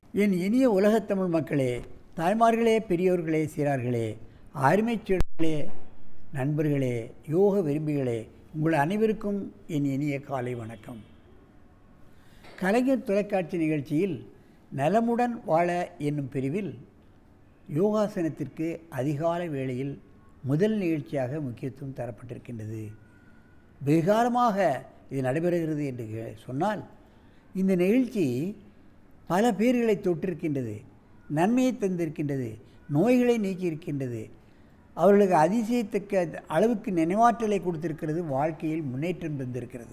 என் இனிய உலகத்தமிழ் மக்களே, தாய்மார்களே, பெரியோர்களே, சீரார்களே, அருமைச்சீடர்களே, நண்பர்களே, யோக விரும்பிகளே, உங்கள் அனைவருக்கும் என் இனிய காலை வணக்கம். கலைஞர் தொலைக்காட்சி நிகழ்ச்சியில் நலமுடன் வாழ என்னும் பிரிவில் யோகாசனத்திற்கு அதிகாலை வேளையில் முதல் நிகழ்ச்சியாக முக்கியத்துவம் தரப்பட்டிருக்கின்றது. வெகுகாலமாக இது நடைபெறுகிறது என்று சொன்னால் இந்த நிகழ்ச்சி பல பேர்களை தொட்டிருக்கின்றது, நன்மையை தந்திருக்கின்றது, நோய்களை நீக்கியிருக்கின்றது, அவர்களுக்கு அதிசயத்தக்க அளவுக்கு நினைவாற்றலை கொடுத்திருக்கிறது, வாழ்க்கையில் முன்னேற்றம் தந்திருக்கிறது.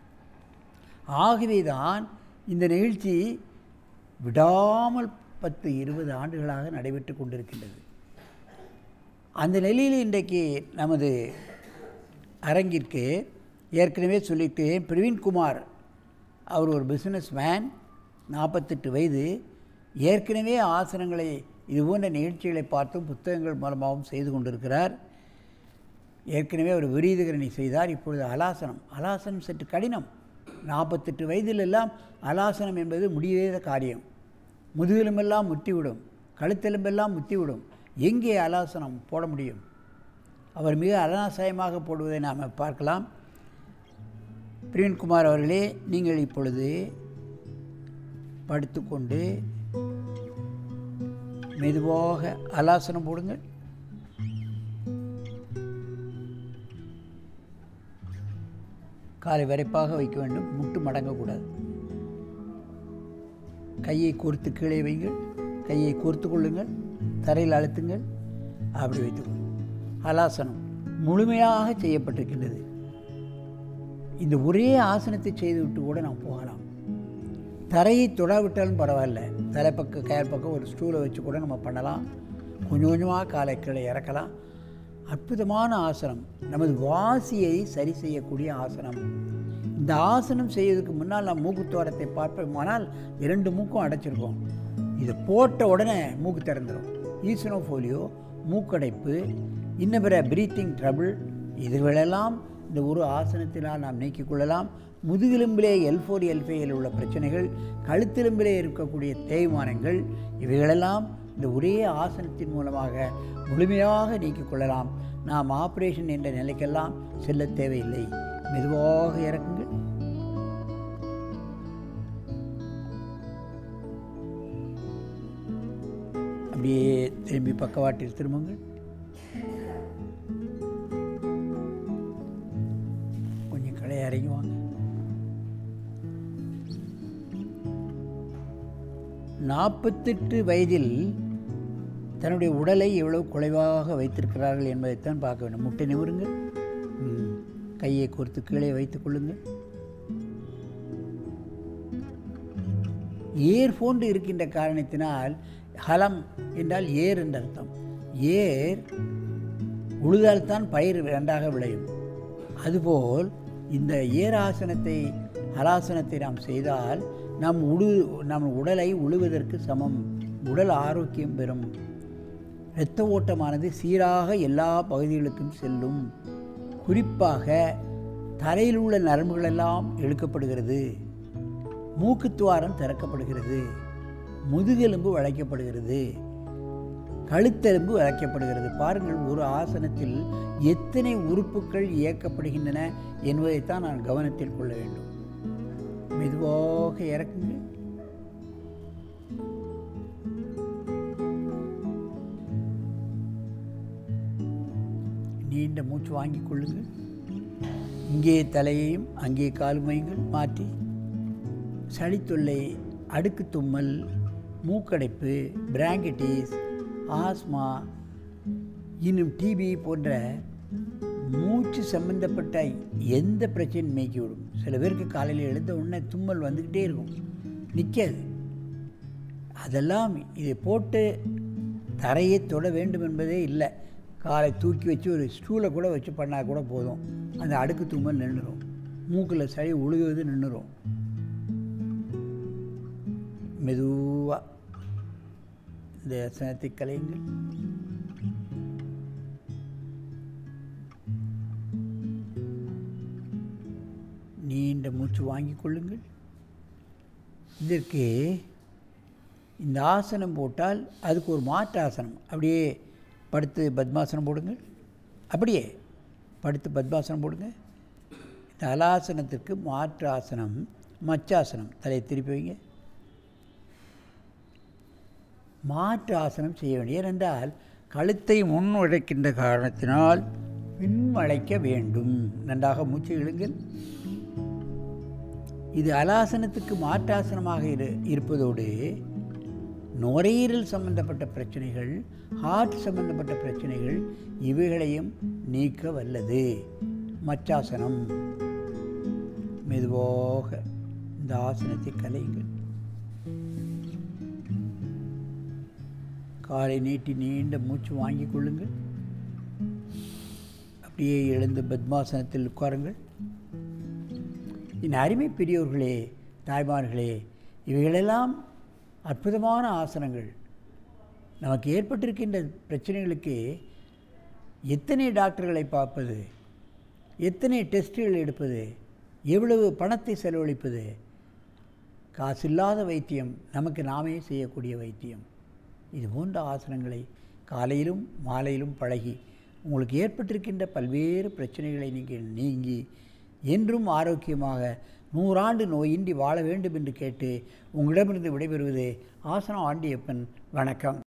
ஆகவே தான் இந்த நிகழ்ச்சி விடாமல் 10-20 ஆண்டுகளாக நடைபெற்று கொண்டிருக்கின்றது. அந்த நிலையில் இன்றைக்கு நமது அரங்கிற்கு ஏற்கனவே சொல்லியிருக்கிறேன், பிரவீன்குமார் அவர் ஒரு பிஸ்னஸ் மேன், 48 வயது, ஏற்கனவே ஆசனங்களை இதுபோன்ற நிகழ்ச்சிகளை பார்த்தும் புத்தகங்கள் மூலமாகவும் செய்து கொண்டிருக்கிறார். ஏற்கனவே அவர் விரீதகரணி செய்தார். இப்பொழுது அலாசனம் சற்று கடினம். 48 வயதிலெல்லாம் அலாசனம் என்பது முடியாத காரியம். முதுகெலும்பெல்லாம் முத்திவிடும், கழுத்தெலும்பெல்லாம் முத்திவிடும். எங்கே அலாசனம் போட முடியும்? அவர் மிக அனாசாயமாக போடுவதை நாம் பார்க்கலாம். பிரவீன்குமார் அவர்களே, நீங்கள் இப்பொழுது படுத்துக்கொண்டு மெதுவாக அலாசனம் போடுங்கள். காலை விரைப்பாக வைக்க வேண்டும், முட்டு மடங்கக்கூடாது. கையை கோர்த்து கீழே வைங்கள், கையை கோர்த்து கொள்ளுங்கள், தரையில் அழுத்துங்கள், அப்படி வைத்துக்கொள்ளுங்கள். அலாசனம் முழுமையாக செய்யப்பட்டிருக்கின்றது. இந்த ஒரே ஆசனத்தை செய்துவிட்டு கூட நாம் போகலாம். தரையை தொடாவிட்டாலும் பரவாயில்ல, தலைப்பக்கம் கயர் பக்கம் ஒரு ஸ்டூலை வச்சு கூட நம்ம பண்ணலாம். கொஞ்சம் கொஞ்சமாக காலை கீழே இறக்கலாம். அற்புதமான ஆசனம், நமது வாசியை சரி செய்யக்கூடிய ஆசனம். இந்த ஆசனம் செய்வதற்கு முன்னால் நாம் மூக்குத்துவாரத்தை பார்ப்போமானால் 2 மூக்கும் அடைச்சிருக்கோம். இதை போட்ட உடனே மூக்கு திறந்துடும். ஈசனோஃபோலியோ, மூக்கடைப்பு, இன்ன பிற பிரீத்திங் ட்ரபிள், இதுகளெல்லாம் இந்த ஒரு ஆசனத்தினால் நாம் நீக்கிக் கொள்ளலாம். முதுகெலும்பிலே L4 L5 உள்ள பிரச்சனைகள், கழுத்தெலும்பிலே இருக்கக்கூடிய தேய்மானங்கள், இவைகளெல்லாம் இந்த ஒரே ஆசனத்தின் மூலமாக முழுமையாக நீக்கிக் கொள்ளலாம். நாம் ஆப்ரேஷன் என்ற நிலைக்கெல்லாம் செல்ல தேவையில்லை. மெதுவாக இறக்குங்கள். அப்படியே திரும்பி பக்கவாட்டில் திரும்புங்கள். கொஞ்சம் களைய இறங்கி வாங்க. 48 வயதில் தன்னுடைய உடலை எவ்வளவு குறைவாக வைத்திருக்கிறார்கள் என்பதைத்தான் பார்க்க வேண்டும். முட்டை நிமிருங்கள், கையை கோர்த்து கீழே வைத்துக் கொள்ளுங்கள். ஏர் போன்று இருக்கின்ற காரணத்தினால், ஹலம் என்றால் ஏர் என்ற அர்த்தம். ஏர் உழுதால்தான் பயிர் நன்றாக விளையும். அதுபோல் இந்த ஏராசனத்தை, ஹலாசனத்தை நாம் செய்தால் நம் உடலை உழுவதற்கு சமம். உடல் ஆரோக்கியம் பெறும். இரத்த ஓட்டமானது சீராக எல்லா பகுதிகளுக்கும் செல்லும். குறிப்பாக தலையில் உள்ள நரம்புகளெல்லாம் இழுக்கப்படுகிறது, மூக்குத்துவாரம் திறக்கப்படுகிறது, முதுகெலும்பு வளைக்கப்படுகிறது, கழுத்தெலும்பு வளைக்கப்படுகிறது. பாருங்கள், ஒரு ஆசனத்தில் எத்தனை உறுப்புகள் இயக்கப்படுகின்றன என்பதைத்தான் நான் கவனத்தில் கொள்ள வேண்டும். மெதுவாக இறக்குங்க. நீண்ட மூச்சு வாங்கிக் கொள்ளுங்கள். இங்கே தலையையும் அங்கே காலுமையுங்கள் மாற்றி. சளித்தொல்லை, அடுக்கு தும்மல், மூக்கடைப்பு, பிராங்கடிஸ், ஆஸ்மா, இன்னும் டிபி போன்ற மூச்சு சம்பந்தப்பட்ட எந்த பிரச்சனையும் நீக்கிவிடும். சில பேருக்கு காலையில் எழுந்த உடனே தும்மல் வந்துக்கிட்டே இருக்கும், நிற்காது. அதெல்லாம் இதை போட்டு தரையை தொட வேண்டும் என்பதே இல்லை. காலை தூக்கி வச்சு ஒரு ஸ்டூலை கூட வச்சு பண்ணால் கூட போதும், அந்த அடுக்கு தும்மல் நின்றுடும். மூக்கில் சளி உழுகுவது நின்றுடும். மெதுவாக இந்த ஆசனத்தை கலையுங்கள். நீண்ட மூச்சு வாங்கிக் கொள்ளுங்கள். இதற்கு இந்த ஆசனம் போட்டால் அதுக்கு ஒரு மாற்று ஆசனம். அப்படியே படுத்து பத்மாசனம் போடுங்கள். அப்படியே படுத்து பத்மாசனம் போடுங்க. இந்த ஹலாசனத்திற்கு மாற்று ஆசனம் மச்சாசனம். தலையை திருப்பி வைங்க. மாற்று ஆசனம் செய்ய வேண்டிய. ஏனென்றால் கழுத்தை முன்னுழைக்கின்ற காரணத்தினால் பின்வளைக்க வேண்டும். நன்றாக மூச்சு இழுங்கள். இது ஹலாசனத்துக்கு மாற்றாசனமாக இருப்பதோடு நுரையீரல் சம்பந்தப்பட்ட பிரச்சனைகள், ஹார்ட் சம்பந்தப்பட்ட பிரச்சனைகள் இவைகளையும் நீக்க வல்லது மச்சாசனம். மெதுவாக இந்த ஆசனத்தை கலையுங்கள். காலை நீட்டி நீண்ட மூச்சு வாங்கிக் கொள்ளுங்கள். அப்படியே எழுந்து பத்மாசனத்தில் உட்காருங்கள். என் அருமை பெரியோர்களே, தாய்மார்களே, இவைகளெல்லாம் அற்புதமான ஆசனங்கள். நமக்கு ஏற்பட்டிருக்கின்ற பிரச்சனைகளுக்கு எத்தனை டாக்டர்களை பார்ப்பது, எத்தனை டெஸ்ட்டுகள் எடுப்பது, எவ்வளவு பணத்தை செலவழிப்பது. காசில்லாத வைத்தியம் நமக்கு நாமே செய்யக்கூடிய வைத்தியம். இது போன்ற ஆசனங்களை காலையிலும் மாலையிலும் பழகி உங்களுக்கு ஏற்பட்டிருக்கின்ற பல்வேறு பிரச்சனைகளை நீங்கள் நீங்கி என்றும் ஆரோக்கியமாக 100 ஆண்டு நோயின்றி வாழ வேண்டும் என்று கேட்டு உங்களிடமிருந்து விடைபெறுவது ஆசனம் ஆண்டியப்பன். வணக்கம்.